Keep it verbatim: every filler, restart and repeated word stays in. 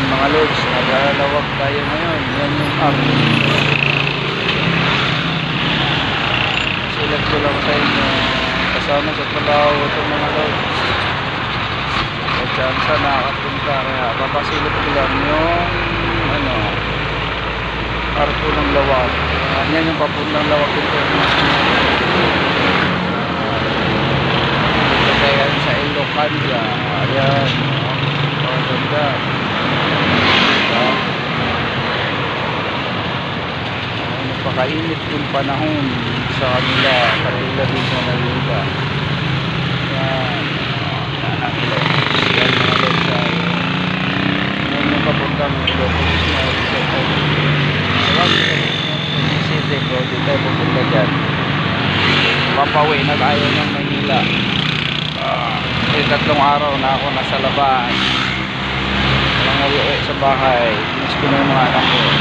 mga lods, naglalawag tayo ngayon. Yan yung app. Silag ko lang sa inyo kasama sa trabaho itong mga lods. At dyan sa nakapunta, kaya papasilip ko lang yung ano, arko ng lawag. Yan yung papuntang lawag international. Dito kaya sa Ilocania. Ayan, oh, ganda. Napakainit yung panahon sa kanila, kanila din sa Manila. Yan, yan mga lods. Yan yung papuntang Ilocos na City bro, di tayo pupunta dyan. Papawi na tayo ng Manila. Uh, may tatlong araw na ako nasa labas. Walang uwi sa bahay. Miss ko na yung mga anak ko.